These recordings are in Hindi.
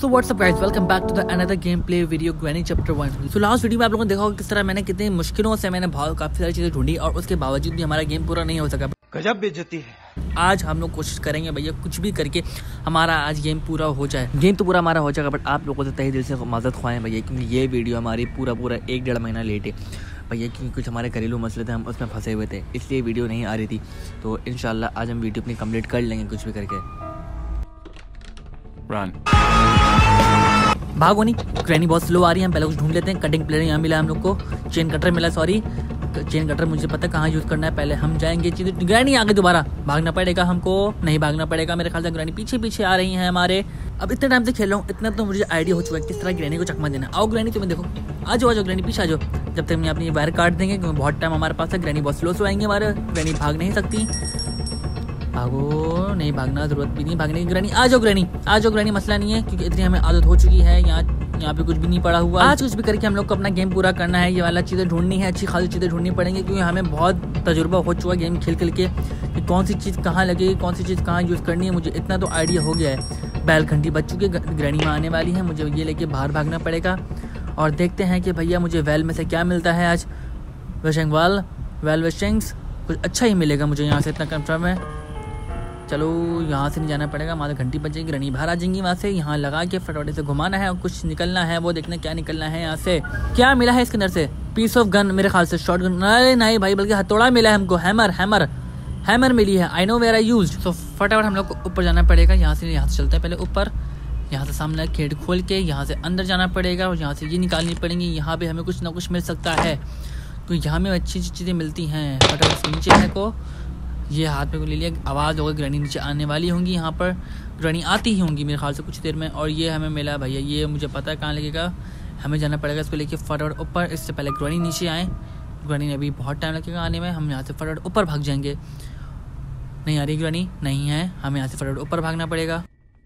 So what's up guys, welcome back to the another game play video granny chapter 1। So last video में आप लोगों ने देखा होगा किस तरह मैंने कितनी मुश्किलों से बहुत काफी सारी चीजें ढूंढी और उसके बावजूद भी हमारा गेम पूरा नहीं हो सका। गजब बेइज्जती है। आज हम लोग कोशिश करेंगे भैया कुछ भी करके हमारा आज गेम पूरा हो जाए। गेम तो पूरा हमारा हो जाएगा, बट आप लोगों से तहे दिल से माजरत ख्वाएं भैया, क्योंकि ये वीडियो हमारी पूरा 1-1.5 महीना लेट है भैया, क्योंकि कुछ हमारे घरेलू मसले थे, हम उसमें फंसे हुए थे, इसलिए वीडियो नहीं आ रही थी। तो इंशाल्लाह आज हम वीडियो अपनी कंप्लीट कर लेंगे कुछ भी करके। रन भागो नहीं, ग्रैनी बहुत स्लो आ रही है, हम पहले कुछ ढूंढ लेते हैं। कटिंग प्लेयर यहाँ मिला हम लोग को, चेन कटर मिला, सॉरी चेन कटर मुझे पता कहाँ यूज़ करना है। पहले हम जाएंगे चीज़ें। ग्रैनी आगे दोबारा भागना पड़ेगा हमको, नहीं भागना पड़ेगा मेरे ख्याल से। ग्रैनी पीछे पीछे आ रही हैं हमारे। अब इतने टाइम से खेल रहा हूँ, इतना तो मुझे आइडिया हो चुका है किस तरह ग्रैनी को चकमा देना। आओ ग्रैनी, तुम्हें देखो, आ जाओ ग्रैनी, पीछे आ जाओ। जब तक हम अपनी वायर काट देंगे, क्योंकि बहुत टाइम हमारे पास है। ग्रैनी बहुत स्लो से आएंगे हमारे, ग्रैनी भाग नहीं सकती। भागो, नहीं भागना, जरूरत भी नहीं भागने की। ग्रैनी आ जाओ, ग्रैनी आ जाओ ग्रैनी, मसला नहीं है, क्योंकि इतनी हमें आदत हो चुकी है। यहाँ पे कुछ भी नहीं पड़ा हुआ। आज कुछ भी करके हम लोग को अपना गेम पूरा करना है। ये वाला चीज़ें ढूंढनी है, अच्छी खासी चीज़ें ढूंढनी पड़ेंगी, क्योंकि हमें बहुत तजुर्बा हो चुका है गेम खेल के कि कौन सी चीज़ कहाँ लगेगी, कौन सी चीज़ कहाँ यूज़ करनी है। मुझे इतना तो आइडिया हो गया है। बैल घंटी बज चुकी है, ग्रैनी में आने वाली है, मुझे ये लेके बाहर भागना पड़ेगा। और देखते हैं कि भैया मुझे वेल में से क्या मिलता है आज। विशिंग वेल विशिंग्स, कुछ अच्छा ही मिलेगा मुझे यहाँ से, इतना कंफर्म है। चलो यहाँ से नहीं जाना पड़ेगा, हमारी घंटी बजेगी, ग्रैनी बाहर आ जाएंगी वहाँ से। यहाँ लगा के फटाफट से घुमाना है और कुछ निकलना है, वो देखना क्या निकलना है यहाँ से। क्या मिला है इसके अंदर से? पीस ऑफ गन मेरे ख्याल से, शॉर्ट गन नहीं भाई, बल्कि हथौड़ा मिला है हमको। हैमर मिली है। I know where I used. So फटाफट हम लोग को ऊपर जाना पड़ेगा। यहाँ से चलते हैं पहले ऊपर। यहाँ से सामने गेट खोल के यहाँ से अंदर जाना पड़ेगा और यहाँ से ये निकालनी पड़ेंगी। यहाँ पे हमें कुछ ना कुछ मिल सकता है, तो यहाँ में अच्छी चीज़ें मिलती हैं। फटाफट नीचे है को ये हाथ में को ले लिया। आवाज़ होगी, ग्रैनी नीचे आने वाली होंगी। यहाँ पर ग्रैनी आती ही होंगी मेरे ख्याल से कुछ देर में। और ये हमें मिला भैया, ये मुझे पता है कहाँ लगेगा। हमें जाना पड़ेगा इसको लेके फटाफट ऊपर। इससे पहले ग्रैनी नीचे आए, ग्रैनी ने अभी बहुत टाइम लगेगा आने में। हम यहाँ से फटाफट ऊपर भाग जाएंगे। नहीं आ रही ग्रैनी, नहीं है, हमें यहाँ से फटाफट ऊपर भागना पड़ेगा।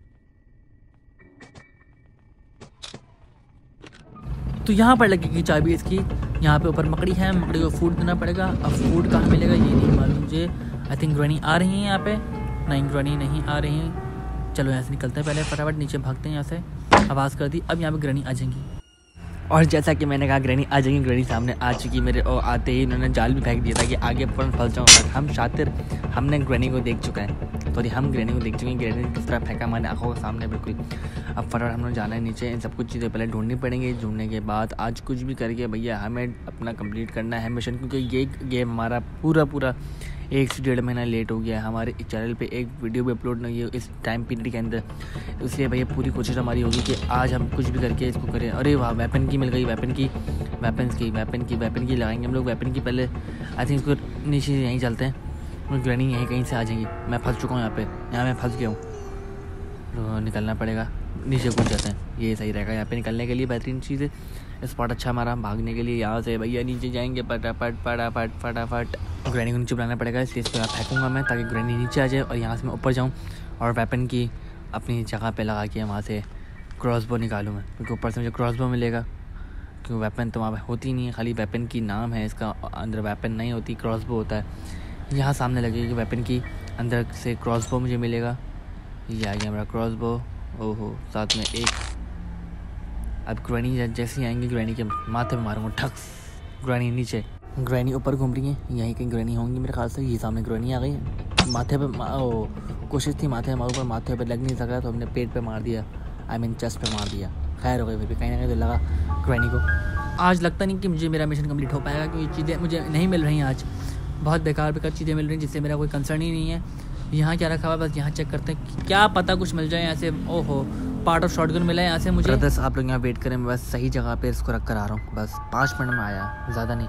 तो यहाँ पर लगेगी चाबी इसकी। यहाँ पे ऊपर मकड़ी है, मकड़ी को फूड देना पड़ेगा। अब फूड कहाँ मिलेगा ये नहीं मालूम मुझे। आई थिंक ग्रैनी आ रही है यहाँ पे। नहीं, ग्रैनी नहीं आ रही है। चलो यहाँ से निकलते हैं, पहले फटाफट नीचे भागते हैं। यहाँ से आवाज़ कर दी, अब यहाँ पे ग्रैनी आ जाएंगी। और जैसा कि मैंने कहा ग्रैनी आ जाएंगी, ग्रैनी सामने आ चुकी मेरे। और आते ही उन्होंने जाल भी फेंक दिया था कि आगे फंस जाऊँ। हम शातिर, हमने ग्रैनी को देख चुका है, सॉरी हम ग्रैनी को देख चुके हैं। ग्रैनी किस तरह फेंका हमारे आंखों के सामने बिल्कुल। अब फटाफट हम लोग जाना है नीचे। इन सब कुछ चीज़ें पहले ढूंढनी पड़ेंगी। ढूंढने के बाद आज कुछ भी करके भैया हमें अपना कंप्लीट करना है मिशन, क्योंकि ये गेम हमारा पूरा 1 से 1.5 महीना लेट हो गया है। हमारे चैनल पे एक वीडियो भी अपलोड नहीं हुई इस टाइम पीरियड के अंदर। इसलिए भैया पूरी कोशिश हमारी होगी कि आज हम कुछ भी करके इसको करें। अरे वाह, वेपन की मिल गई, वेपन की लगाएंगे हम लोग। वेपन की पहले आई थिंक इसको नीचे यहीं चलते हैं। ग्रैनी यहीं कहीं से आ जाएंगी। मैं फंस चुका हूँ यहाँ मैं फंस गया हूँ। तो निकलना पड़ेगा, नीचे कूद जाते हैं, ये सही रहेगा यहाँ पे निकलने के लिए। बेहतरीन चीज़ है, स्पॉट अच्छा हमारा भागने के लिए। यहाँ से भैया नीचे जाएंगे फटाफट। ग्रैनी को नीचे बुलाना पड़ेगा, इसलिए इसको यहाँ फेंकूँगा मैं, ताकि ग्रैनी नीचे आ जाए और यहाँ से मैं ऊपर जाऊँ और वेपन की अपनी जगह पे लगा के वहाँ से क्रॉसबो निकालूँ मैं, क्योंकि ऊपर से मुझे क्रॉसबो मिलेगा। क्योंकि वेपन तो वहाँ पर होती नहीं है, खाली वेपन की नाम है इसका, अंदर वेपन नहीं होती, क्रॉसबो होता है। यहाँ सामने लगेगी वेपन की, अंदर से क्रॉसबो मुझे मिलेगा। ये आ गया मेरा क्रॉसबो। ओहो, साथ में एक। अब ग्रैनी जैसे ही आएंगे, ग्रैनी के माथे पे मारूंगा ठक्स। ग्रैनी नीचे, ग्रैनी ऊपर घूम रही है, यहीं कहीं ग्रैनी होंगी मेरे ख्याल से। ये सामने ग्रैनी आ गई, माथे पे कोशिश थी माथे पे मारूं, पर माथे पे लग नहीं सका, तो हमने पेट पे मार दिया, आई मीन चेस्ट पे मार दिया। खैर हो गई, फिर भी कहीं ना कहीं तो लगा ग्रैनी को। आज लगता नहीं कि मुझे मेरा मिशन कंप्लीट हो पाएगा, क्योंकि चीज़ें मुझे नहीं मिल रही हैं आज। बहुत बेकार चीज़ें मिल रही हैं, जिससे मेरा कोई कंसर्न ही नहीं है। यहाँ क्या रखा हुआ है, बस यहाँ चेक करते हैं, क्या पता कुछ मिल जाए यहाँ से। ओहो, पार्ट ऑफ शॉटगन मिला है यहाँ से मुझे। ब्रदर्स आप लोग यहाँ वेट करें, मैं बस सही जगह पे इसको रख कर आ रहा हूँ। बस 5 मिनट में आया, ज़्यादा नहीं।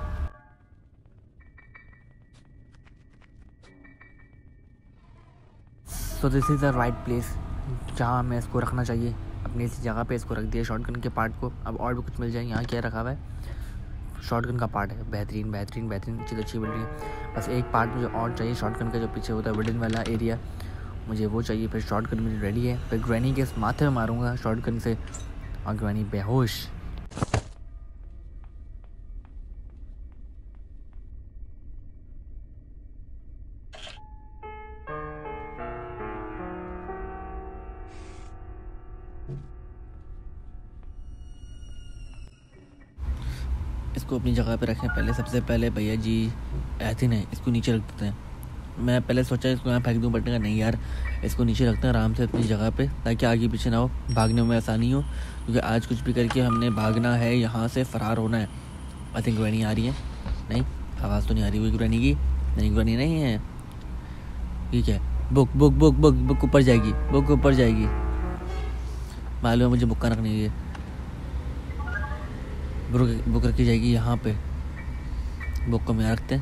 So this is the right place जहाँ हमें इसको रखना चाहिए। अपनी इसी जगह पे इसको रख दिया शॉटगन के पार्ट को। अब और भी कुछ मिल जाए। यहाँ क्या रखा हुआ है, शॉटगन का पार्ट है। बेहतरीन चीज़ अच्छी मिल रही है। बस एक पार्ट मुझे और चाहिए शॉटगन का, जो पीछे होता है वुडन वाला एरिया, मुझे वो चाहिए। फिर शॉटगन मेरी रेडी है, फिर ग्रैनी के माथे में मारूंगा शॉटगन से और ग्रैनी बेहोश। इसको अपनी जगह पे रखें। पहले सबसे पहले भैया जी ऐथिन है, इसको नीचे रख देते हैं। मैं पहले सोचा इसको यहाँ फेंक दूँ, बट नहीं यार, इसको नीचे रखते हैं आराम से अपनी जगह पे, ताकि आगे पीछे ना हो, भागने में आसानी हो, क्योंकि आज कुछ भी करके हमने भागना है, यहाँ से फ़रार होना है। आई थिंक ग्रैनी आ रही है, नहीं आवाज़ तो नहीं आ रही हुई ग्रैनी की, नहीं ग्रैनी नहीं है, ठीक है। Book book book book book ऊपर जाएगी, बुक ऊपर जाएगी, मालूम है मुझे बुक का रखनी है। बुक रखी जाएगी यहाँ पे, बुक को हम यहाँ रखते हैं।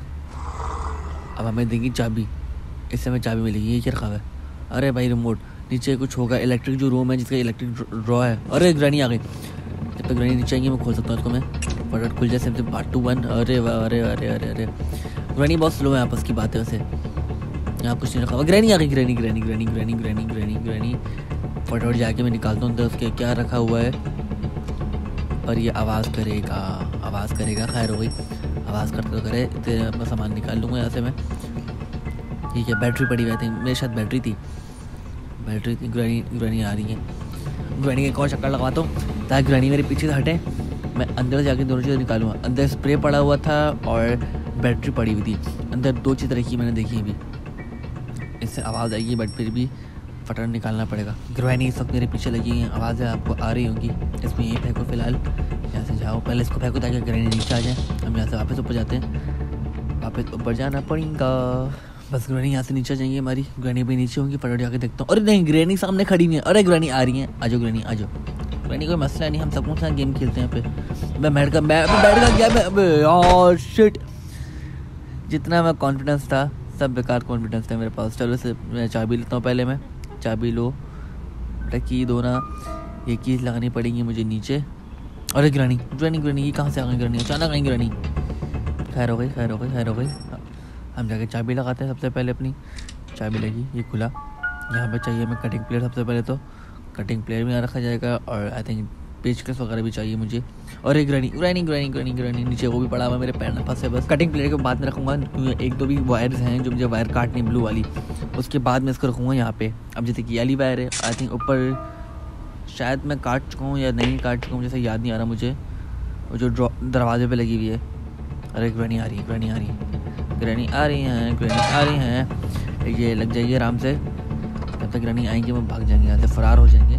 अब हमें देंगी चाबी, इससे हमें चाबी मिलेगी। ये क्या रखा हुआ है? अरे भाई रिमोट, नीचे कुछ होगा, इलेक्ट्रिक जो रूम है जिसका इलेक्ट्रिक ड्रॉ है। अरे ग्रैनी आ गई, जब तक ग्रैनी नीचे आएंगी मैं खोल सकता हूँ इसको, मैं फटाफट खुल जाए सबसे पार्ट 2 1। अरे वाह, अरे अरे अरे अरे ग्रैनी बहुत स्लो है, आपस की बात है वैसे, यहाँ कुछ नहीं रखा हुआ। ग्रैनी आ गई, granny granny granny granny granny granny granny फटाफट जाके मैं निकालता हूँ अंदर उसके क्या रखा हुआ है। और ये आवाज़ करेगा, आवाज़ करेगा, खैर हो गई, आवाज़ करते तो करे, इतने अपना सामान निकाल लूँगा यहाँ से मैं। ठीक है, बैटरी पड़ी हुई थी, मेरे साथ बैटरी थी। ग्रैनी आ रही है, ग्रैनी के एक और चक्कर लगवाता हूँ ताकि ग्रैनी मेरे पीछे से हटे। मैं अंदर जाके दोनों चीज़ें निकालूंगा। अंदर स्प्रे पड़ा हुआ था और बैटरी पड़ी हुई थी, अंदर 2 चीज़ रखी मैंने देखी अभी। इससे आवाज़ आएगी बट फिर भी फटाफट निकालना पड़ेगा। ग्रैनी इस वक्त मेरे पीछे लगी है, आवाज़ें आपको आ रही होंगी। इसमें यही फेंको फिलहाल, यहाँ से जाओ, पहले इसको फेंको ताकि ग्रैनी नीचे आ जाए। हम यहाँ से वापस ऊपर जाते हैं, वापस ऊपर जाना पड़ेगा। बस ग्रैनी यहाँ से नीचे जाएंगे, हमारी ग्रैनी भी नीचे होंगी। फटाफट जाके देखता हूँ, अरे नहीं ग्रैनी सामने खड़ी नहीं है। अरे ग्रैनी आ रही है, आ जाओ ग्रैनी आ जाओ। ग्रैनी कोई मसला नहीं, हम सबको साथ गेम खेलते हैं। पे मैं बैठ गया यार, शिट, जितना मैं कॉन्फिडेंस था सब बेकार कॉन्फिडेंस था मेरे पास। चलो से मैं चाबी लेता हूँ, पहले मैं चाबी लो बेटा, की दो ना, ये कीज लगानी पड़ेगी मुझे नीचे। अरे ग्रैनी ग्रैनी ग्रैनी ये कहाँ से आ गई ग्रैनी, अचानक आई ग्रैनी। खैर हो गई, खैर हो गई, खैर हो गई। हम जाके चाबी लगाते हैं सबसे पहले, अपनी चाबी लगी, ये खुला। यहाँ पे चाहिए हमें कटिंग प्लेयर, सबसे पहले तो कटिंग प्लेयर भी यहाँ रखा जाएगा, और आई थिंक पेचकस वगैरह भी चाहिए मुझे। और एक granny granny granny granny granny नीचे वो भी पड़ा हुआ मेरे पैर में फंसे। बस कटिंग प्लेयर के बाद में रखूँगा, 1-2 भी वायर्स हैं जो मुझे वायर काटनी ब्लू वाली, उसके बाद मैं इसको रखूँगा यहाँ पे। अब जैसे कि वाली वायर है, आई थिंक ऊपर शायद मैं काट चुका हूँ या नहीं काट चुका हूँ, जैसे याद नहीं आ रहा मुझे, वो जो दरवाजे पे लगी हुई है। अरे ग्रैनी आ रही है, ग्रैनी आ रही है, ग्रैनी आ रही हैं, ग्रैनी आ रही हैं। ये लग जाइए आराम से, जब तक ग्रैनी आएंगे वो भाग जाएंगे, यहाँ से फरार हो जाएंगे।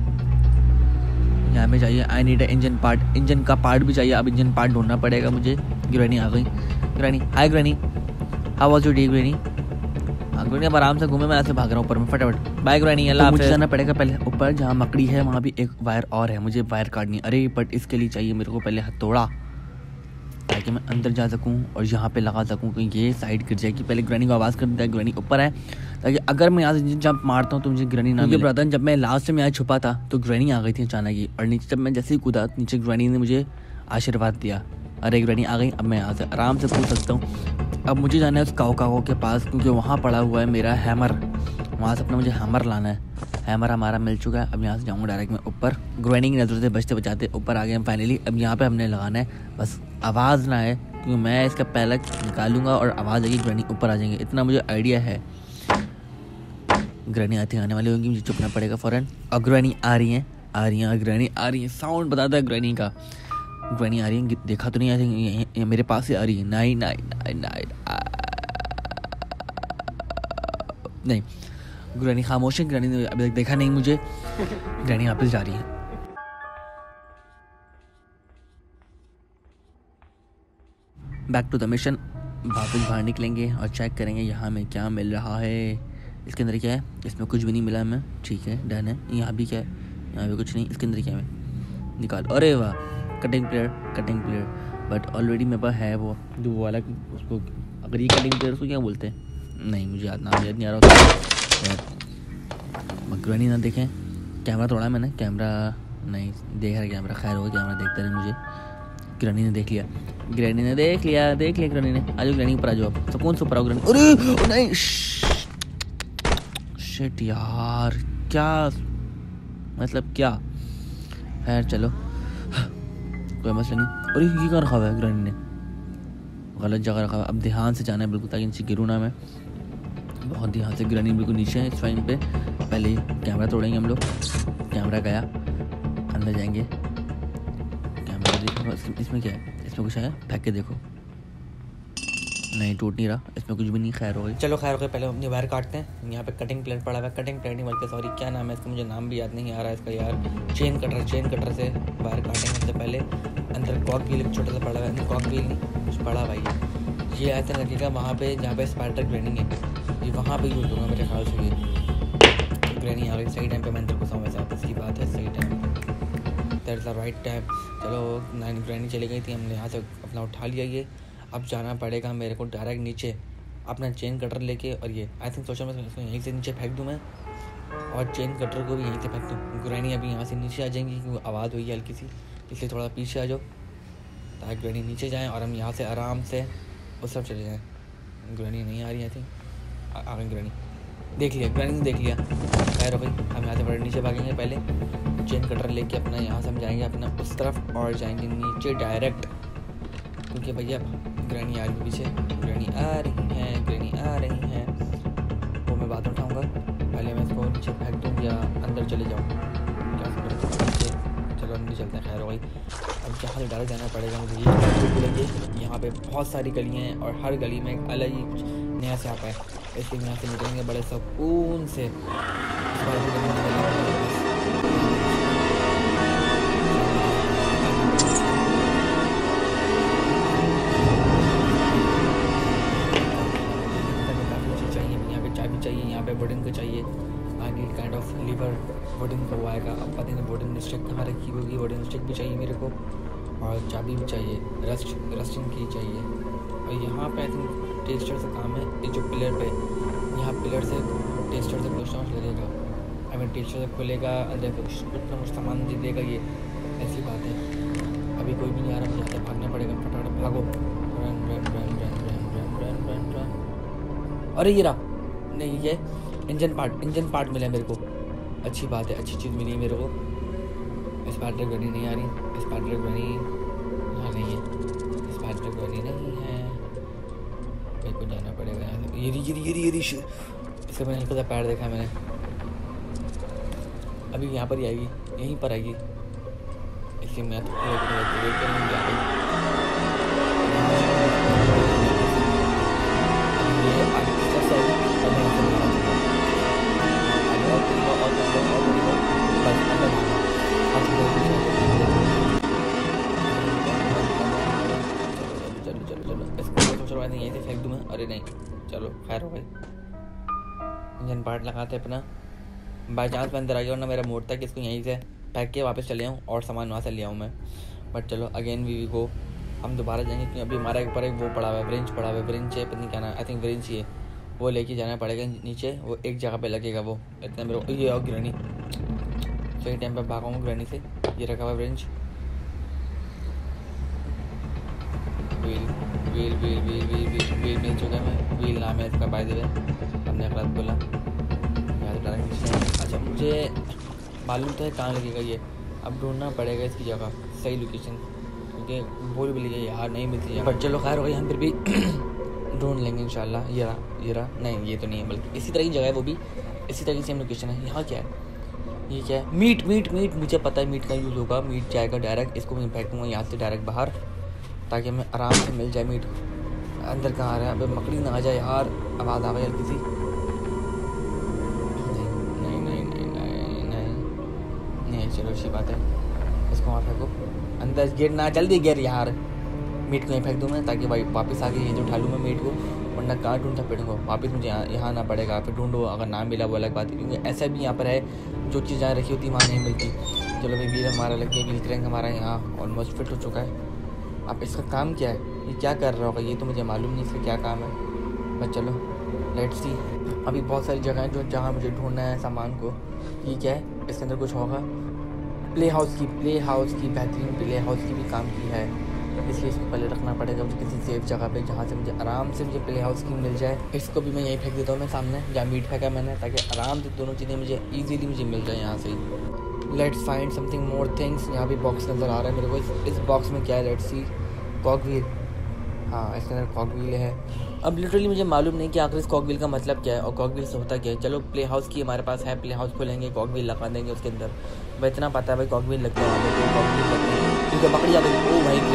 यहाँ पे चाहिए I need engine part, engine का पार्ट भी चाहिए। अब इंजन पार्ट ढूंढना पड़ेगा मुझे। ग्रैनी आ गई, granny hi granny, how was your day granny. हाँ ग्रैनी, अब आराम से घूमे, मैं ऐसे भाग रहा हूँ ऊपर में फटाफट। बाय ग्रैनी, अल्लाह हाफ़िज़। मुझे जाना पड़ेगा पहले ऊपर, जहाँ मकड़ी है वहाँ भी एक वायर और है, मुझे वायर काटनी। अरे बट इसके लिए चाहिए मेरे को पहले हथौड़ा, ताकि मैं अंदर जा सकूं और यहाँ पे लगा सकूं कि ये साइड गिर जाएगी। पहले ग्रैनी को आवाज़ कर देता है ग्रैनी ऊपर है, ताकि अगर मैं यहाँ से जंप मारता हूँ तो मुझे ग्रैनी ना मिले। ब्रदर जब मैं लास्ट में यहाँ छुपा था तो ग्रैनी आ गई थी अचानक ही, और नीचे जब मैं जैसे ही कूदा नीचे ग्रैनी ने मुझे आशीर्वाद दिया। अरे ग्रैनी आ गई, अब मैं यहाँ से आराम से कूद सकता हूँ। अब मुझे जाना है उस काओ के पास, क्योंकि वहाँ पड़ा हुआ है मेरा हैमर, वहाँ से अपना मुझे हैमर लाना है। हैमर हमारा मिल चुका है, अब यहाँ से जाऊँगा डायरेक्ट मैं ऊपर। ग्रैनी की नज़र से बचते बचाते ऊपर आ गए हम फाइनली। अब यहाँ पे हमने लगाना है, बस आवाज़ ना आए, क्योंकि मैं इसका पहले निकालूंगा और आवाज़ आएगी ग्रैनी ऊपर आ जाएंगे, इतना मुझे आइडिया है। ग्रैनी आने वाली होंगी, मुझे चुपना पड़ेगा फ़ौरन। और ग्रैनी आ रही हैं, आ रही हैं, ग्रैनी आ रही है, साउंड बताता है ग्रैनी का। ग्रैनी आ रही है, देखा तो नहीं, आई थिंक मेरे पास ही आ रही है। नहीं ग्रैनी खामोश है, ग्रैनी ने अभी तक देखा नहीं मुझे। ग्रैनी वापस जा रही है। बैक टू द मिशन, वापस बाहर निकलेंगे और चेक करेंगे यहाँ में क्या मिल रहा है। इसके अंदर क्या है, इसमें कुछ भी नहीं मिला हमें, ठीक है डन है। यहाँ भी क्या है, यहाँ भी कुछ नहीं। इसके अंदर क्या है, निकाल। अरे वाह, कटिंग प्लेयर, बट ऑलरेडी मेरे पास है वो जो वाला, उसको अगर ये कटिंग प्लेयर उसको क्या बोलते हैं, नहीं मुझे नाम याद नहीं आ रहा। ग्रैनी ना देखें, कैमरा तोड़ा मैंने, कैमरा नहीं देख रहा, कैमरा खैर होगा, कैमरा देखते रहे मुझे। ग्रैनी ने देख लिया, ग्रैनी ने देख लिया ग्रैनी ने। आ जाओ ग्रैनी ऊपर आ जाओ, तो कौन सा ऊपर आओ ग्रैनी। अरे नहीं, शिट यार, क्या मतलब क्या, खैर चलो कोई मसला नहीं। अरे ये क्या रखा हुआ है, ग्रैनी ने गलत जगह रखा हुआ। अब ध्यान से जाना है बिल्कुल, ताकि नीचे गिरूँ ना मैं, बहुत ध्यान से। ग्रैनी बिल्कुल नीचे है इस टाइम पे। पहले कैमरा तोड़ेंगे हम लोग, कैमरा गया, अंदर जाएंगे, कैमरा देखो इसमें क्या है, इसमें कुछ है, फेंक के देखो, नहीं टूट नहीं रहा, इसमें कुछ भी नहीं। खैर हो गई, चलो खैर हो गई। पहले अपनी वायर काटते हैं। यहाँ पे कटिंग प्लेट पड़ा हुआ है, कटिंग प्लेट नहीं बल्कि सॉरी क्या नाम है इसका, मुझे नाम भी याद नहीं आ रहा है इसका यार। चेन कटर से वायर काटेंगे। सबसे पहले अंदर कॉक व्हील छोटा सा पड़ा हुआ है, कॉक व्हील नहीं कुछ पड़ा भाई, ये ऐसा लगेगा वहाँ पे जहाँ पे स्पाइडर ग्रेनिंग है, ये वहाँ पे यूज़ होगा मेरे ख्याल से। ये ग्रेनिंग आ गई सही टाइम पे, मैं अंदर घुसा हूँ, वैसे आपस की बात है, सही time that is the right time. चलो ग्रेनिंग चली गई थी, हमने यहाँ से अपना उठा लिया ये। अब जाना पड़ेगा मेरे को डायरेक्ट नीचे अपना चेन कटर लेके, और ये आई थिंक सोचा मैं इसको यहीं से नीचे फेंक दूँ मैं, और चेन कटर को भी यहीं से फेंक दूँ। ग्रैनी अभी यहाँ से नीचे आ जाएंगी क्योंकि आवाज़ हुई है हल्की सी, इसलिए थोड़ा पीछे आ जाओ ताकि ग्रैनी नीचे जाएँ और हम यहाँ से आराम से उस सब चले जाएँ। ग्रैनी नहीं आ रही है, थिंक आ गई ग्रैनी, देख लिया ग्रैनी देख लिया। खैर हो गई, हम यहाँ से बड़े नीचे भागेंगे। पहले चेन कटर लेके अपना यहाँ से हम जाएंगे अपना उस तरफ और जाएंगे नीचे डायरेक्ट, क्योंकि भैया ग्रैनी आ रही पीछे, ग्रैनी आ रही हैं, ग्रैनी आ रही हैं, वो मैं बात उठाऊँगा। पहले मैं इसको नीचे फेंक दूँ या अंदर चले जाऊँ, क्या नीचे, चलो अंदर चलते हैं। खैर हो गई, अब जहाँ से डायरेक्ट जाना पड़ेगा मुझे ये लगे। यहाँ पे बहुत सारी गलियाँ हैं और हर गली में एक अलग ही नया से आता है, इसलिए यहाँ से निकलेंगे बड़े सुकून से। यहाँ पे वुडन को चाहिए, आगे काइंड ऑफ लीवर वुडन का वो आएगा। अब पता नहीं वुडन स्टिक कहाँ रखी होगी, वुडन स्टिक भी चाहिए मेरे को, और चाबी भी चाहिए, रस्टिंग की चाहिए। और यहाँ पे आई थिंक टेस्टर से काम है, ये जो पिलर पे, यहाँ पिलर से टेस्टर से कुछ ना कुछ लगेगा, आई मीन टेस्टर से खुलेगा, अंदर कुछ ना कुछ सामान मुझे देगा, ये ऐसी बात है। अभी कोई भी नहीं आ रहा, मुझे यहाँ से भागना पड़ेगा, फटाफट भागो, run run run run run run run run run. अरे ये रहा, नहीं ये इंजन पार्ट मिला मेरे को, अच्छी बात है, अच्छी चीज़ मिली मेरे को। स्पाइडर ग्रैनी नहीं आ रही, स्पाइडर ग्रैनी यहाँ नहीं है, स्पाइडर ग्रैनी नहीं है, मेरे को जाना पड़ेगा यहाँ से। ये इसका मैंने हल्का सा पैर देखा मैंने, अभी यहाँ पर ही आएगी, यहीं पर आएगी, इसलिए मैं वेट करूँगी। यहीं से फेंक दूँ मैं, अरे नहीं, चलो खैर हो गई। इंजन पार्ट लगाते अपना, बाई चांस मैं अंदर आ गया ना मेरा मोड़ था कि इसको यहीं से फेंक के वापस चले आऊँ और सामान वहाँ से ले आऊँ मैं, बट चलो अगेन वी गो, हम दोबारा जाएंगे क्योंकि अभी हमारा एक पर एक वो पड़ा हुआ है, ब्रेंच पड़ा हुआ है, ब्रेंच है पता नहीं क्या नाम, आई थिंक ब्रेंच ही है, वो लेके जाना पड़ेगा नीचे, वो एक जगह पे लगेगा वो। इतना मेरे को ये ग्रैनी सही टाइम पे भागाऊंगा ग्रैनी से। ये रखा हुआ ब्रेंच, व्हील मिल चुका है, व्हील नाम है इसका, बाय द वे हमने गलत बोला। अच्छा मुझे मालूम तो है कहाँ लगेगा ये, अब ढूंढना पड़ेगा इसकी जगह, सही लोकेशन, क्योंकि बोल भी लीजिए यार नहीं मिलती है, बट चलो खैर हो गई, हम फिर भी ढूंढ लेंगे इंशाल्लाह। ये रहा, नहीं ये तो नहीं है, बल्कि इसी तरह की जगह है, वो भी इसी तरह की सेम लोकेशन है। यहाँ क्या है, ये क्या है, मीट, मुझे पता है मीट का यूज़ होगा, मीट जाएगा डायरेक्ट, इसको मैं फेंकूँगा यहाँ से डायरेक्ट बाहर ताकि हमें आराम से मिल जाए मीट। अंदर कहाँ आ रहा है, अब मकड़ी ना आ जाए यार, आवाज़ आ गई हल्की सी, नहीं चलो अच्छी बात है, इसको वहाँ फेंको, अंदर गेट ना, जल्दी गेट यार, मीट को यहीं फेंक दूँ मैं ताकि भाई वापस आके ये जो उठा लूँ मैं मीट को, वरना कहाँ ढूंढता फिरूँगा, वापस मुझे यहाँ आना पड़ेगा, फिर ढूंढो, अगर ना मिला वो अलग बात है, क्योंकि ऐसा भी यहाँ पर है जो चीज़ जहाँ रखी होती वहाँ नहीं मिलती। चलो भाई व्हील हमारा लग गया, व्हील क्रैंक हमारा यहाँ ऑलमोस्ट फिट हो चुका है। अब इसका काम क्या है, ये क्या कर रहा होगा, ये तो मुझे मालूम नहीं इसका क्या काम है, बस चलो लेट्स सी। अभी बहुत सारी जगह हैं जो जहाँ मुझे ढूंढना है सामान को। ये क्या है, इसके अंदर कुछ होगा, प्ले हाउस की बेहतरीन प्ले हाउस की भी काम की है, इसलिए इसको पहले रखना पड़ेगा मुझे किसी सेफ जगह पे जहाँ से मुझे आराम से मुझे प्ले हाउस की मिल जाए। इसको भी मैं यहीं फेंक देता हूँ मैं सामने जहाँ मीट फेंका मैंने, ताकि आराम से दोनों चीज़ें मुझे ईजीली मुझे मिल जाए यहाँ से ही। Let's find something more things. यहाँ भी बॉक्स नज़र आ रहा है मेरे को, इस बॉक्स में क्या है, लेट्स सी। कॉक व्हील, हाँ, इसके अंदर कॉक व्हील है। अब लिटरली मुझे मालूम नहीं कि आखिर इस कॉक व्हील का मतलब क्या है और कॉक व्हील से होता क्या है। चलो प्ले हाउस की हमारे पास है, प्ले हाउस खोलेंगे, कॉक व्हील लगा देंगे उसके अंदर। भाई इतना पता है भाई कॉक व्हील लगता है वहाँ पे, कॉक व्हील लगते हैं क्योंकि बकरी आ गई। ओ भाई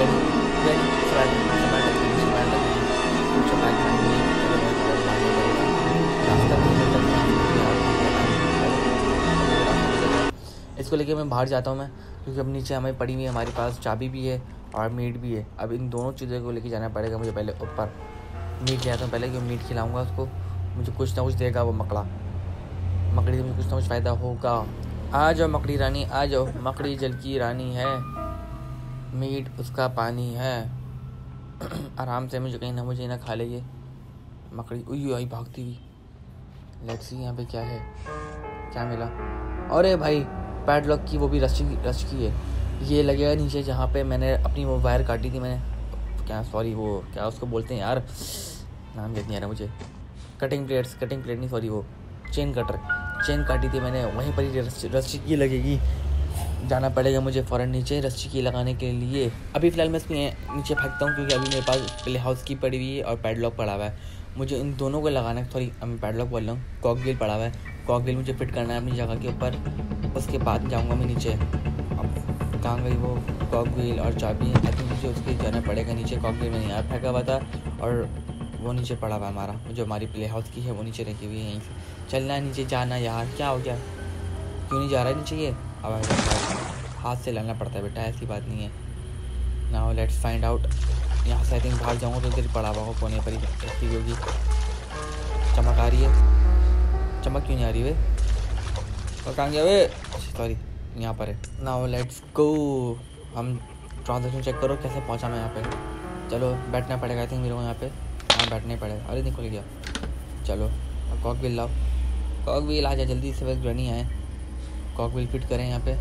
इसको लेके मैं बाहर जाता हूँ मैं, क्योंकि अब नीचे हमें पड़ी हुई है, हमारे पास चाबी भी है और मीट भी है। अब इन दोनों चीज़ों को लेके जाना पड़ेगा मुझे। पहले ऊपर मीट ले आता हूँ पहले, क्योंकि मीट खिलाऊंगा उसको, मुझे कुछ ना कुछ देगा वो मकड़ी से मुझे कुछ ना कुछ फ़ायदा होगा। आ जाओ मकड़ी रानी, आ जाओ, मकड़ी जल की रानी है, मीट उसका पानी है। आराम से मुझे ना खा ले ये मकड़ी। उई आई भागती हुई। लेट्स सी यहाँ पे क्या है, क्या मिला। अरे भाई पैडलॉक की, वो भी रस्सी की है। ये लगेगा नीचे जहाँ पे मैंने अपनी वो वायर काटी थी मैंने, क्या सॉरी वो क्या उसको बोलते हैं यार, नाम याद नहीं आ रहा मुझे। कटिंग प्लेट नहीं सॉरी, वो चेन काटी थी मैंने, वहीं पर ही रस्सी की लगेगी। जाना पड़ेगा मुझे फ़ौरन नीचे रस्सी की लगाने के लिए। अभी फ़िलहाल मैं इसको नीचे फेंकता हूँ, क्योंकि अभी मेरे पास प्ले हाउस की पड़ी हुई है और पैडलॉक पड़ा हुआ है। मुझे इन दोनों को लगाना है, सॉरी मैं पैडलॉक बोल रहा हूँ, कॉक व्हील पड़ा हुआ है, कॉक व्हील मुझे फिट करना है अपनी जगह के ऊपर। उसके बाद जाऊँगा मैं नीचे। अब कहाँ गई वो कॉक व्हील और चाबी? आई थिंक मुझे उसके जाना पड़ेगा नीचे। कॉक व्हील मैंने यहाँ फेंका हुआ था और वो नीचे पड़ा हुआ है हमारा, जो हमारी प्ले हाउस की है वो नीचे रखी हुई है। यहीं से चलना है नीचे, जाना यार, क्या हो गया, क्यों नहीं जा रहा है नीचे ये? अब हाथ से लाना पड़ता है बेटा, ऐसी बात नहीं है। Now let's find out. यहाँ से आई थिंक बाहर जाऊँगा तो इधर पड़ा हुआ कोने पर ही रखी हुई होगी। चमक आ रही है, चमक क्यों नहीं आ रही वे? और कहाँ गया वे? सॉरी यहाँ पर है। Now let's go. हम ट्रांजेक्शन चेक करो कैसे पहुँचा मैं यहाँ पे। चलो बैठना पड़ेगा आई थिंक मेरे को यहाँ पे। हाँ बैठने पड़ेगा। अरे निकल गया। चलो कॉक व्हील लाओ, कॉक व्हील आ जाए जल्दी से, बस ग्रैनी आए, कॉक व्हील फिट करें यहाँ पे।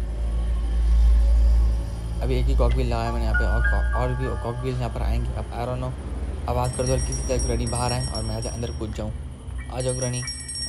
अभी एक ही कॉक व्हील लगाया मैंने यहाँ पे, और भी कॉक व्हील यहाँ पर आएंगे। अब आई डोंट नो, आवाज़ कर दो किसी तरह ग्रैनी बाहर आए और मैं यहाँ से अंदर कूद जाऊँ। आ जाओ ग्रैनी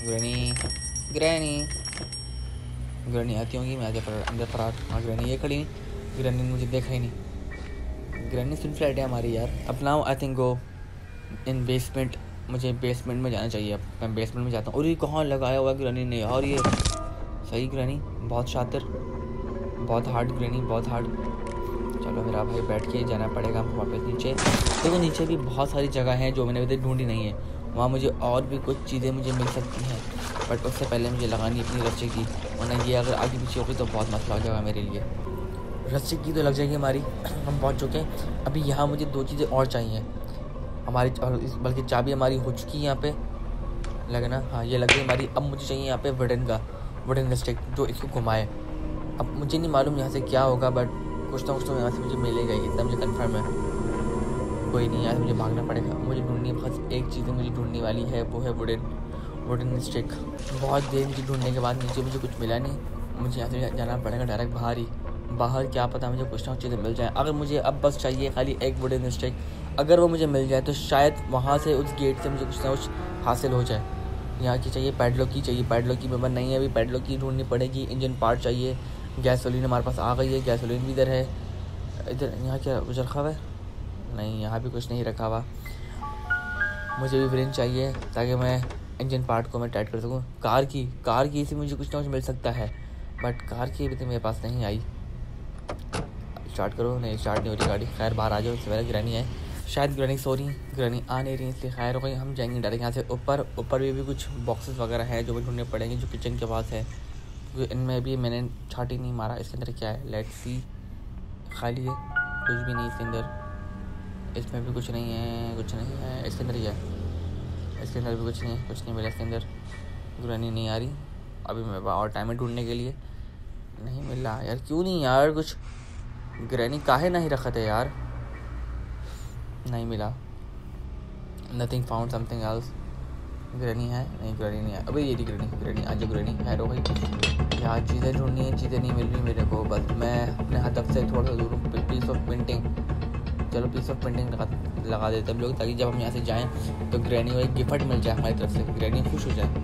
ग्रैनी आती होंगी, मैं अंदर फरार। हाँ ग्रैनी ये खड़ी नहीं, ग्रैनी मुझे देखा ही नहीं। ग्रैनी सिर्फ फ्लैट है हमारी यार। अब now I think go in basement, मुझे बेसमेंट में जाना चाहिए। अब मैं बेसमेंट में जाता हूँ। और ये कहाँ लगाया हुआ ग्रैनी ने, और ये सही ग्रैनी, बहुत शातिर, बहुत हार्ड ग्रैनी, बहुत हार्ड। चलो मेरा भाई बैठ के जाना पड़ेगा हमको वापस नीचे। देखो नीचे भी बहुत सारी जगह हैं जो मैंने अभी तक ढूंढी नहीं है, वहाँ मुझे और भी कुछ चीज़ें मुझे मिल सकती हैं, बट उससे पहले मुझे लगानी अपनी रस्सी की, वरना ये अगर आगे पीछे होगी तो बहुत मसला हो जाएगा मेरे लिए। रस्सी की तो लग जाएगी हमारी, हम पहुँच चुके हैं। अभी यहाँ मुझे 2 चीज़ें और चाहिए हमारी, बल्कि चाबी हमारी हो चुकी है यहाँ पे लगना। हाँ ये लग गई हमारी। अब मुझे चाहिए यहाँ पे वुडन स्टिक जो इसको घुमाए। अब मुझे नहीं मालूम यहाँ से क्या होगा, बट कुछ ना कुछ तो यहाँ से मुझे मिलेगा ही, इतना मुझे कंफर्म है। कोई नहीं यार, मुझे भागना पड़ेगा। मुझे ढूंढनी बस एक चीज़ मुझे ढूंढने वाली है, वो है वुडन स्टिक। बहुत देर मुझे ढूंढने के बाद नीचे मुझे कुछ मिला नहीं, मुझे यहाँ से जाना पड़ेगा डायरेक्ट बाहर। क्या पता मुझे कुछ ना कुछ चीज़ें मिल जाए। अगर मुझे अब बस चाहिए खाली एक वुडन स्टिक, अगर वो मुझे मिल जाए तो शायद वहाँ से उस गेट से मुझे कुछ ना कुछ हासिल हो जाए। यहाँ की चाहिए पैडलॉक की मेम्बर नहीं है अभी, पैडलॉक की ढूंढनी पड़ेगी। इंजन पार्ट चाहिए, गैसोलीन हमारे पास आ गई है, गैसोलीन भी इधर है। इधर यहाँ क्या कुछ रखा हुआ है? नहीं यहाँ भी कुछ नहीं रखा हुआ। मुझे भी ब्रेन चाहिए ताकि मैं इंजन पार्ट को मैं टाइट कर सकूँ। कार की से मुझे कुछ ना कुछ मिल सकता है, बट कार की अभी तक मेरे पास नहीं आई। स्टार्ट करो, नहीं स्टार्ट नहीं हो रही गाड़ी। खैर बाहर आ जाओ, इससे पहले ग्रैनी है, शायद ग्रैनी सो रही, ग्रैनी आ नहीं रही, इसलिए खैर हो गई। हम जाएंगे डायरेक्ट यहाँ से ऊपर भी कुछ बॉक्सेस वगैरह हैं जो भी ढूंढने पड़ेंगे, जो किचन के पास है, क्योंकि इनमें भी मैंने छाटी नहीं मारा। इसके अंदर क्या है? लेट्स सी, खाली है, कुछ भी नहीं इसके अंदर। इसमें भी कुछ नहीं है इसके अंदर। ही है इसके अंदर भी कुछ नहीं मिला इसके अंदर। ग्रैनी नहीं आ रही अभी, मेरे पास और टाइम है ढूंढने के लिए। नहीं मिला यार, क्यों नहीं यार? कुछ ग्रैनी काहे नहीं रखा थे यार? नहीं मिला, nothing found, something else. Granny है? नहीं ग्रैनी नहीं है अभी। ये ग्रैनी आज ग्रैनी खैर हो गई यार। चीज़ें ढूंढनी है, चीज़ें नहीं मिल रही मेरे को। बस मैं अपने हदफ से थोड़ा सा दूर हूँ। पीस ऑफ पेंटिंग, चलो पीस ऑफ पेंटिंग लगा देते हम लोग, ताकि जब हम यहाँ से जाएँ तो ग्रैनी को एक गिफ्ट मिल जाए हमारी तरफ से, ग्रैनी खुश हो जाए।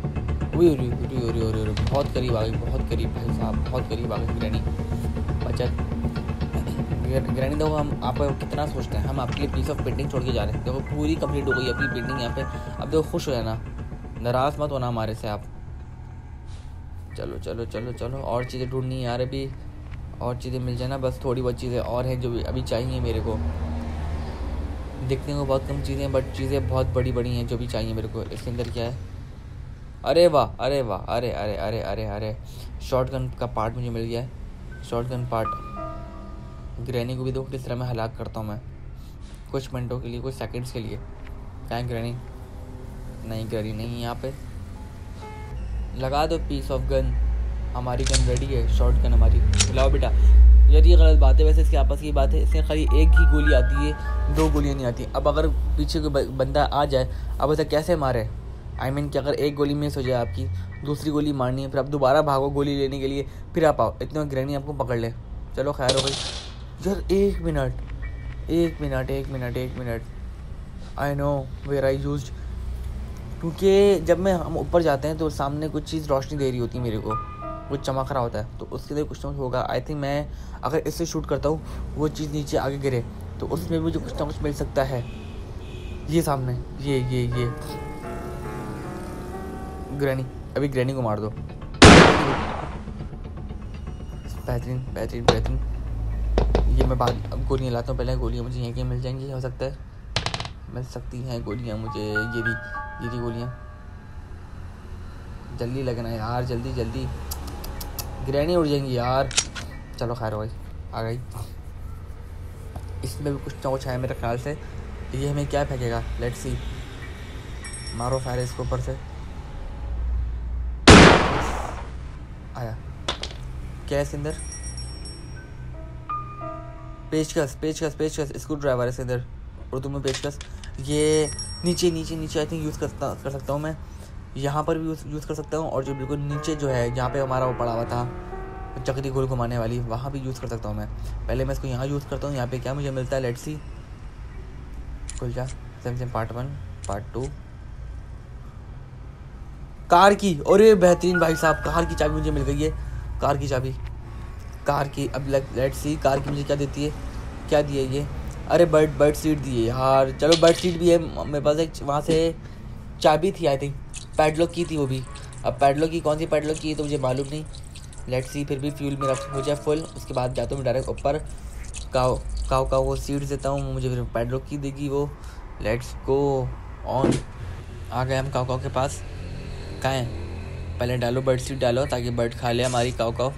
बहुत करीब आ गई, बहुत करीब भाई साहब, बहुत करीब आ गई ग्रैनी। बचत ग्रैनी देखो, हम आपको कितना सोचते हैं, हम आपके लिए पीस ऑफ पेंटिंग छोड़ के जा रहे हैं। देखो पूरी कंप्लीट हो गई अपनी पेंटिंग यहाँ पे। अब देखो खुश हो जाना, नाराज़ मत होना हमारे से आप। चलो चलो चलो चलो, और चीज़ें ढूंढनी है यार अभी, और चीज़ें मिल जाए ना, बस थोड़ी बहुत चीज़ें और हैं जो अभी चाहिए मेरे को। दिखने को बहुत कम चीज़ें, बट चीज़ें बहुत बड़ी बड़ी हैं जो भी चाहिए मेरे को। इसके अंदर क्या है? अरे वाह, अरे वाह, अरे अरे अरे अरे अरे, शॉर्ट गन का पार्ट मुझे मिल गया है। Short gun part. ग्रैनी को भी देखो किस तरह मैं हलाक करता हूँ मैं, कुछ मिनटों के लिए, कुछ सेकंड्स के लिए। क्या है ग्रैनी? नहीं ग्रैनी नहीं, यहाँ पे लगा दो पीस ऑफ गन। हमारी गन रेडी है, शॉर्ट गन हमारी। लाओ बेटा। यार ये गलत बात है वैसे, इसकी आपस की बात है। इसमें खाली एक ही गोली आती है, 2 गोलियाँ नहीं आती। अब अगर पीछे कोई बंदा आ जाए, अब उसे कैसे मारे? आई मीन कि अगर एक गोली मिस हो जाए आपकी, दूसरी गोली मारनी है, फिर आप दोबारा भागो गोली लेने के लिए, फिर आप आओ, इतने में ग्रैनी आपको पकड़ ले। चलो खैर हो गई। यार एक minute, I know where I used, क्योंकि जब हम ऊपर जाते हैं तो सामने कुछ चीज़ रोशनी दे रही होती है मेरे को, कुछ चमक रहा होता है, तो उसके लिए कुछ ना कुछ होगा। आई थिंक मैं अगर इससे शूट करता हूँ, वो चीज़ नीचे आगे गिरे तो उसमें भी मुझे कुछ ना कुछ मिल सकता है। ये सामने ये ग्रैनी, अभी ग्रैनी को मार दो। बेहतरीन। ये मैं बाद अब गोलियाँ लाता हूँ, पहले गोलियाँ मुझे यहीं मिल जाएंगी, हो सकता है मिल सकती हैं गोलियाँ मुझे। ये रही गोलियाँ, जल्दी लगना यार, जल्दी। ग्रैनी उड़ जाएंगी यार। चलो खैर हो गई, आ गई। इसमें भी कुछ ना कुछ है मेरे ख्याल से। ये हमें क्या फेंकेगा? Let's see. मारो फायर इसको ऊपर से। आया क्या है इसके अंदर? पेचकस, स्क्रू ड्राइवर है इसके अंदर, उर्दू में पेचकस। ये नीचे आई थिंक यूज़ कर सकता हूँ मैं। यहाँ पर भी यूज़ कर सकता हूँ, और जो बिल्कुल नीचे जो है जहाँ पे हमारा वो पड़ा हुआ था चक्री गोल घुमाने वाली, वहाँ भी यूज़ कर सकता हूँ मैं। पहले मैं इसको यहाँ यूज़ करता हूँ। यहाँ पे क्या मुझे मिलता है? Let's see. खुल जा। Same part 1 part 2। कार की, अरे बेहतरीन भाई साहब, कार की चाबी मुझे मिल गई है। कार की चाबी, कार की। अब लेट्स सी कार की मुझे क्या देती है, क्या दी है ये? अरे बर्ड सीट दी है यार। चलो बर्ड सीट भी है मेरे पास। एक वहाँ से चाबी थी आई थिंक, पैडलॉक की थी वो भी। अब पैडलॉक की, कौन सी पैडलॉक की है तो मुझे मालूम नहीं। लेट्स सी, फिर भी फ्यूल मेरा हो जाए फुल, उसके बाद जाता हूँ डायरेक्ट ऊपर। काव का वो सीट्स देता हूँ, मुझे फिर पैडलॉक की देगी वो। Let's go on. आ गए हम काव के पास। कहाँ है? पहले डालो बर्ड सीट डालो, ताकि बर्ड खा ले हमारी काव।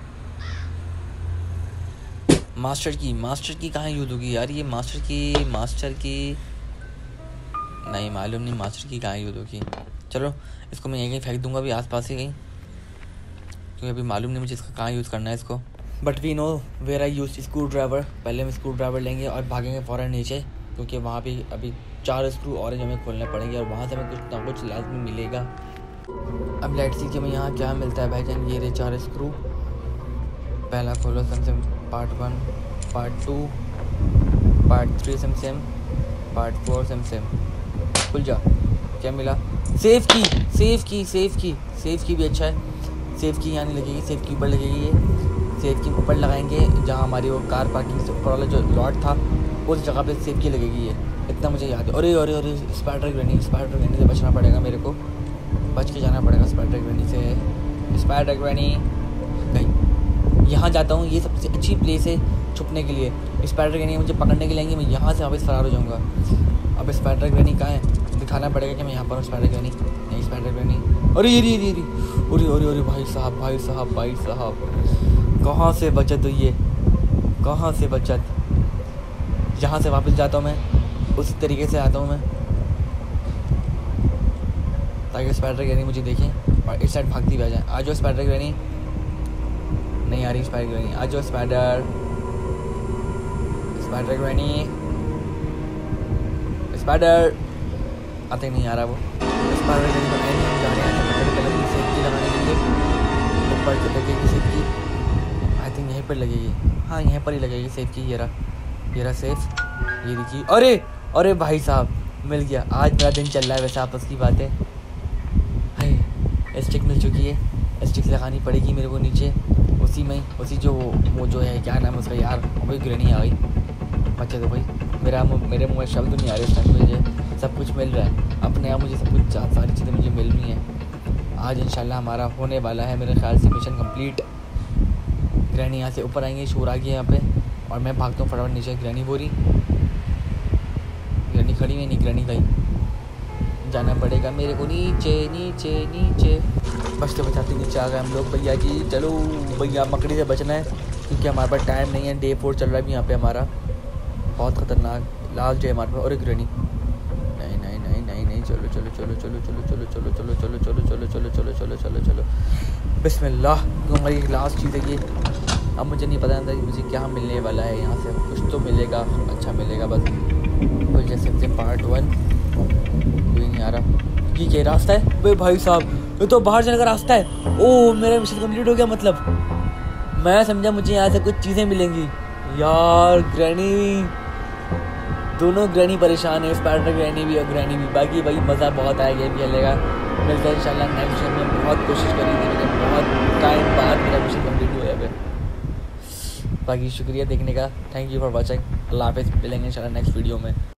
मास्टर की कहाँ यूज़ होगी यार? ये मास्टर की नहीं मालूम, नहीं मास्टर की कहाँ यूज़ होगी। चलो इसको मैं यहीं फेंक दूंगा अभी, आसपास ही कहीं, क्योंकि अभी मालूम नहीं मुझे इसका कहाँ यूज़ करना है इसको। But we know where I use screwdriver. पहले हम स्क्रू ड्राइवर लेंगे और भागेंगे फ़ौरन नीचे, क्योंकि वहाँ पे अभी 4 स्क्रू ऑरेंज हमें खोलने पड़ेंगे, और वहाँ से हमें कुछ ना कुछ लाजमी मिलेगा। अब लेट्स सी कि हमें यहाँ क्या मिलता है भाईजान। ये रहे 4 स्क्रू। पहला खोलो same part 1 part 2 part 3 same part 4 same. खुल जा। क्या मिला? सेफ की भी अच्छा है। सेफ की यहाँ नहीं लगेगी, सेफ की ऊपर लगेगी। ये सेफ की ऊपर लगाएंगे जहाँ हमारी वो कार पार्किंग से ऊपर वाला जो लॉट था, उस जगह पे सेफ की लगेगी। ये इतना मुझे याद है। अरे स्पाइडर ग्रैनी से बचना पड़ेगा मेरे को, बच के जाना पड़ेगा स्पाइडर ग्रैनी से। स्पाइडर ग्रैनी गई। यहाँ जाता हूँ, ये सबसे अच्छी प्लेस है छुपने के लिए। स्पाइडर ग्रैनी मुझे पकड़ने के लिए आएंगे, मैं यहाँ से वापस फरार हो जाऊँगा। अब स्पाइडर ग्रैनी कहाँ है? दिखाना पड़ेगा कि मैं यहाँ पर हूँ। स्पाइडर ग्रैनी नहीं, स्पाइडर ग्रैनी। अरे भाई साहब कहाँ से बचत हुई है? कहाँ से बचत? यहाँ से वापस जाता हूँ मैं, उसी तरीके से आता हूँ मैं, ताकि स्पाइडर ग्रैनी मुझे देखें और इस साइड भागती भी आ जाए। आ जाओ स्पाइडर ग्रैनी। नहीं आ रही स्पाइडर ग्रैनी। आ जाओ स्पाइडर ग्रैनी। स्पाइडर आते नहीं आ रहा वो। स्पाइडर ग्रैनी बनाए हम जा रहे हैं सेफ्टी लगाने के लिए। ऊपर से लगेगी सेफ्टी, आई थिंक यहीं पर लगेगी। हाँ यहीं पर ही लगेगी सेफ्टी। ये रहा सेफ। ये देखिए। अरे भाई साहब मिल गया। आज मेरा दिन चल रहा है वैसे, आपस की बात है। स्टिक मिल चुकी है, स्टिक लगानी पड़ेगी मेरे को नीचे, उसी जो वो जो है क्या नाम है उसका यार, वही ग्रैनी आ गई। बच्चे तो भाई मेरे मुँह में शब्द नहीं आ रहे इस टाइम। मुझे सब कुछ मिल रहा है अपने आप, मुझे सब कुछ सारी चीज़ें मुझे मिल रही हैं। आज इंशाल्लाह हमारा होने वाला है मेरे ख्याल से मिशन कंप्लीट। ग्रैनी यहाँ से ऊपर आएंगे, शोर आ गया यहाँ पे, और मैं भागता हूँ फटाफट नीचे। ग्रैनी बोरी, ग्रैनी खड़ी हुई नहीं, ग्रैनी गई। जाना पड़ेगा मेरे को नीचे नीचे नीचे। बचते बचाते नीचे आ गए हम लोग। भैया जी चलो भैया, मकड़ी से बचना है क्योंकि हमारे पास टाइम नहीं है। डे 4 चल रहा है अभी यहाँ पे हमारा, बहुत ख़तरनाक लास्ट डे हमारे पास। और एक ग्रैनी, नहीं नहीं नहीं नहीं नहीं, चलो चलो चलो चलो चलो चलो चलो चलो चलो चलो चलो चलो चलो चलो चलो चलो बिस्मिल्लाह। क्यों हमारी लास्ट चीज़ है ये। अब मुझे नहीं पता था कि मुझे क्या मिलने वाला है यहाँ से। कुछ तो मिलेगा, अच्छा मिलेगा बस। कुछ जैसे पार्ट 1 कोई नहीं आ रहा। ये क्या रास्ता है बे भाई साहब, ये तो बाहर जाने का रास्ता है। ओह मेरा मिशन कंप्लीट हो गया। मतलब मैं समझा मुझे यहाँ से कुछ चीज़ें मिलेंगी यार। ग्रैनी, दोनों ग्रैनी परेशान है, स्पाइडर ग्रैनी भी और ग्रैनी भी। बाकी भाई मज़ा बहुत आया गेम खेलने का। मिलता है इंशाल्लाह नेक्स्ट गेम में। बहुत कोशिश करी थी मैंने, बहुत टाइम बाद मेरा मिशन कंप्लीट हुआ है। बाकी शुक्रिया देखने का, थैंक यू फॉर वॉचिंग। अल्लाह हाफ़िज़, मिलेंगे इंशाल्लाह नेक्स्ट वीडियो में।